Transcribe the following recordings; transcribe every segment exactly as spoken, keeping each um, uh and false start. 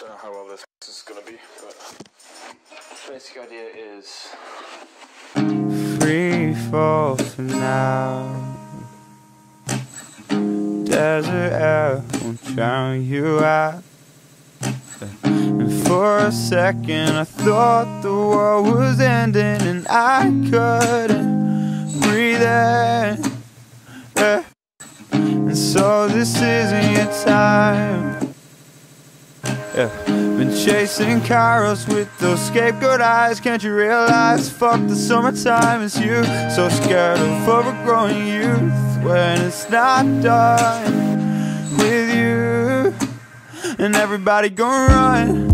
don't know how well this is gonna be, but the basic idea is free fall for now. Desert air won't drown you out. And for a second I thought the world was ending and I couldn't breathe in. Yeah. And so this isn't your time. Yeah. Been chasing Kairos with those scapegoat eyes. Can't you realize, fuck the summertime, it's you. So scared of overgrowing youth when it's not done with you. And everybody gon' run,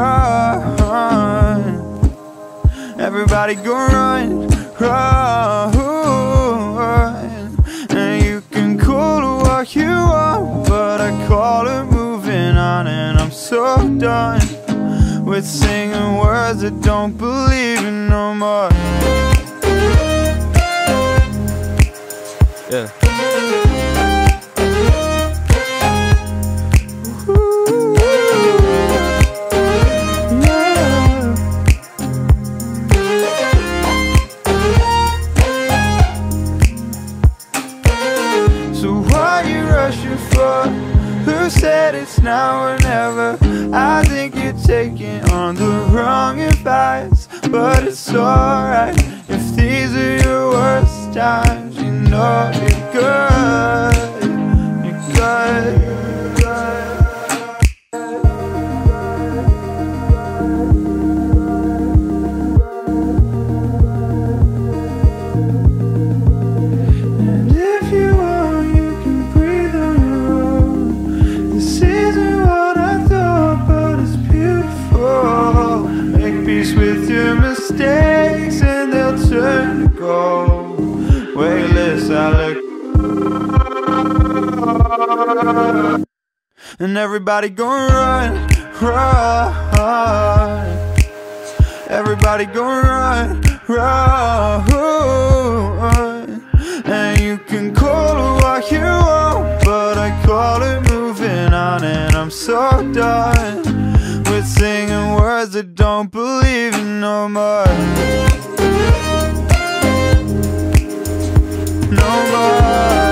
run. Everybody gon' run, run. And you can call it what you want, but I call it moving on. And I'm so done with singing words I don't believe in no more. Yeah. Who said it's now or never? I think you're taking on the wrong advice, but it's alright if these are your worst times. You know you're good, you're good, you're good. And if you want, you can breathe on your own. This isn't what I thought, but it's beautiful. Make peace with your mistakes and they'll turn to gold. Weightless, I look. And everybody gon' run, run. Everybody gon' run, run. And you can call it what you want, but I call it moving on. And I'm so done with singing words I don't believe in no more. No more.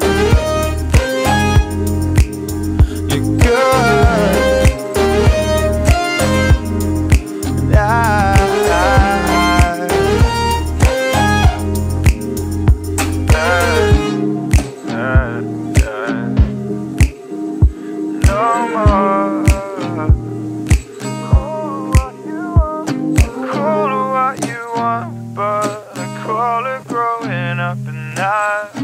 You're good. And I, I, I, I, no more. Call it what you want, but I call it growing up and I